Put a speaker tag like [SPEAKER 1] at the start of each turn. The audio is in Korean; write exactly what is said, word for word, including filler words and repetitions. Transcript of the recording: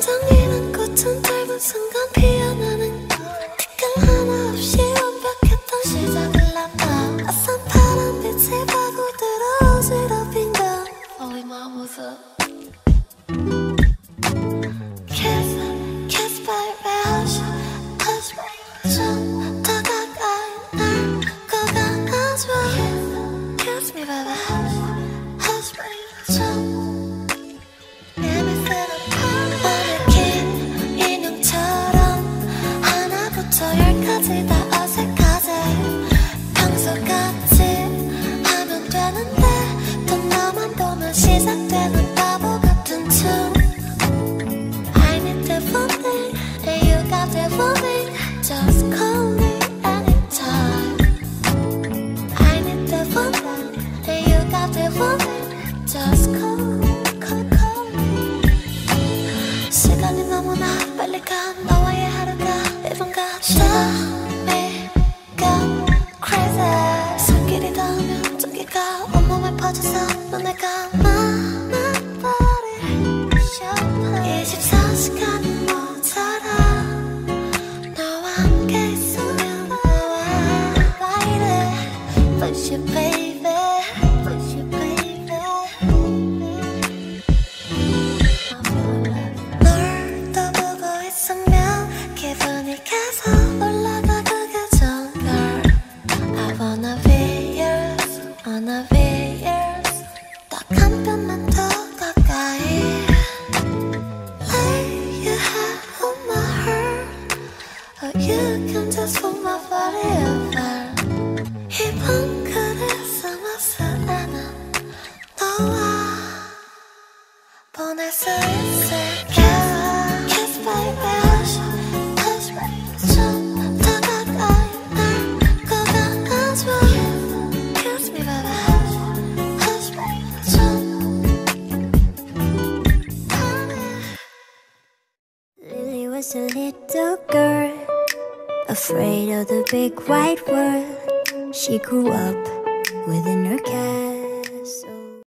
[SPEAKER 1] 감정이란 꽃은 짧은 순간 피어나는 티끌 하나 없이 완벽했던 시작을 놔봐 아산 파란빛이 파고들어 어지럽힌 건 Oh my 모습 Kiss, kiss baby hush, hush 좀 더 가까이 날 꼭 안아줘 Kiss me baby hush, hush baby 좀 열까지 다 어색하지 평소같이 하면 되는데 또 너만 보면 시작되는 바보 같은 춤 I need that feeling and you got that feeling Just call me anytime I need that feeling and you got that feeling Just call, call, call me 시간이 너무나 빨리 가 너와의 하루가 일 분 같아 Drive me go crazy 손길이 닿으면 전기가 온몸에 퍼져서 눈을 감아 My body 이십사 시간이 모자라 너와 함께 있으면 나와 Why it Push you baby Push you baby 널 떠보고 있으면 기분이 계속 올라가 그게 좋은 걸 I wanna be yours, wanna be yours 딱 한 뼘만 더 가까이 Lay your head on my heart Or you can just put my body over 이번 글을 써마서 나는 너와 보낼 수 있을게 Kiss baby hush hush baby 좀 더 가까이 날 꼭 안아줘 Kiss me baby hush hush baby 좀
[SPEAKER 2] Lily was a little girl afraid of the big wide world She grew up within her castle